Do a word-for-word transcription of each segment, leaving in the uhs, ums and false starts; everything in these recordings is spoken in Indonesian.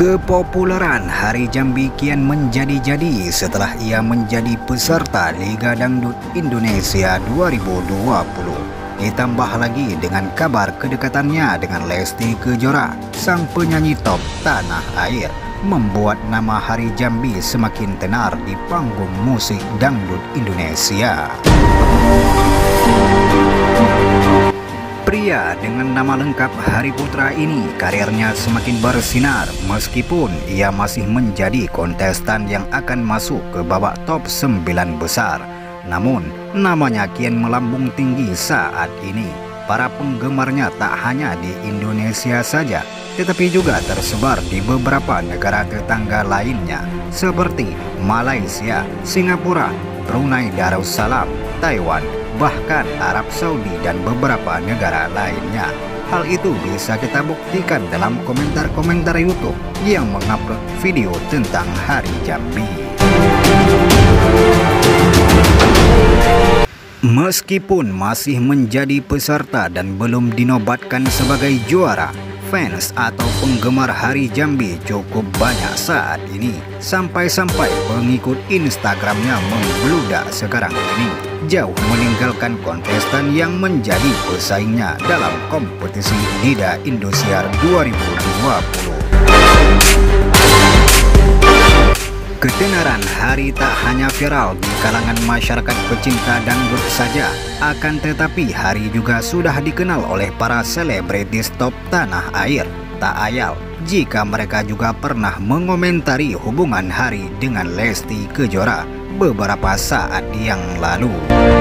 Kepopuleran Hari Jambi kian menjadi-jadi setelah ia menjadi peserta Liga Dangdut Indonesia dua ribu dua puluh. Ditambah lagi dengan kabar kedekatannya dengan Lesti Kejora, sang penyanyi top tanah air, membuat nama Hari Jambi semakin tenar di panggung musik dangdut Indonesia. Pria dengan nama lengkap Hari Putra ini karirnya semakin bersinar meskipun ia masih menjadi kontestan yang akan masuk ke babak top sembilan besar. Namun, namanya kian melambung tinggi saat ini. Para penggemarnya tak hanya di Indonesia saja, tetapi juga tersebar di beberapa negara tetangga lainnya seperti Malaysia, Singapura, Brunei Darussalam, Taiwan, bahkan Arab Saudi dan beberapa negara lainnya. Hal itu bisa kita buktikan dalam komentar-komentar YouTube yang mengupload video tentang Hari Jambi. Meskipun masih menjadi peserta dan belum dinobatkan sebagai juara, fans atau penggemar Hari Jambi cukup banyak saat ini. Sampai-sampai pengikut Instagramnya membludak sekarang ini, jauh meninggalkan kontestan yang menjadi pesaingnya dalam kompetisi Liga Indosiar dua ribu dua puluh. Ketenaran Hari tak hanya viral di kalangan masyarakat pecinta dangdut saja, akan tetapi Hari juga sudah dikenal oleh para selebritis top tanah air. Tak ayal jika mereka juga pernah mengomentari hubungan Hari dengan Lesti Kejora beberapa saat yang lalu.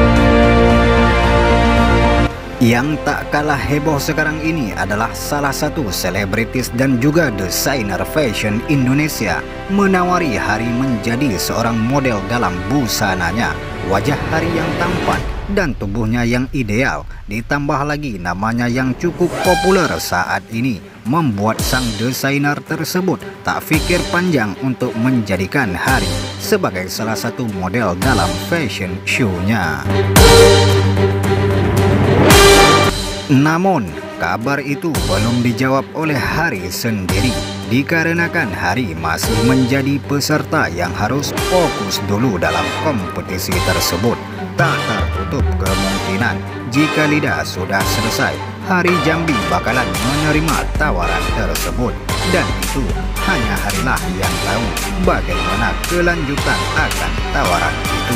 Yang tak kalah heboh sekarang ini adalah salah satu selebritis dan juga desainer fashion Indonesia menawari Hari menjadi seorang model dalam busananya. Wajah Hari yang tampan dan tubuhnya yang ideal, ditambah lagi namanya yang cukup populer saat ini, membuat sang desainer tersebut tak pikir panjang untuk menjadikan Hari sebagai salah satu model dalam fashion show-nya. Namun, kabar itu belum dijawab oleh Hari sendiri, dikarenakan Hari masih menjadi peserta yang harus fokus dulu dalam kompetisi tersebut. Tak tertutup kemungkinan jika lidah sudah selesai, Hari Jambi bakalan menerima tawaran tersebut. Dan itu hanya Harilah yang tahu bagaimana kelanjutan akan tawaran itu.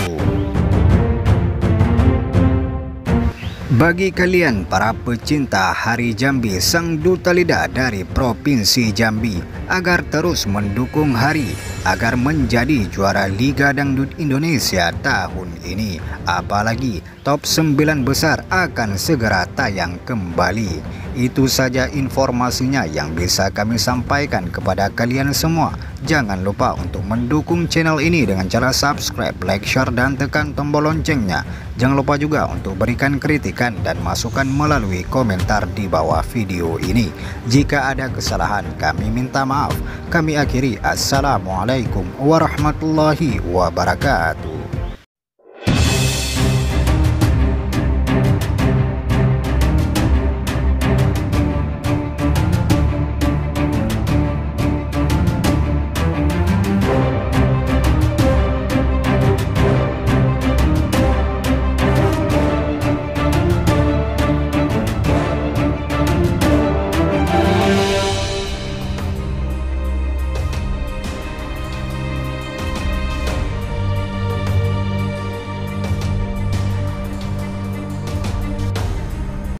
Bagi kalian para pecinta Hari Jambi, sang duta lidah dari Provinsi Jambi, agar terus mendukung Hari agar menjadi juara Liga Dangdut Indonesia tahun ini. Apalagi top sembilan besar akan segera tayang kembali. Itu saja informasinya yang bisa kami sampaikan kepada kalian semua. Jangan lupa untuk mendukung channel ini dengan cara subscribe, like, share, dan tekan tombol loncengnya. Jangan lupa juga untuk berikan kritikan dan masukan melalui komentar di bawah video ini. Jika ada kesalahan, kami minta maaf. Kami akhiri, assalamualaikum warahmatullahi wabarakatuh.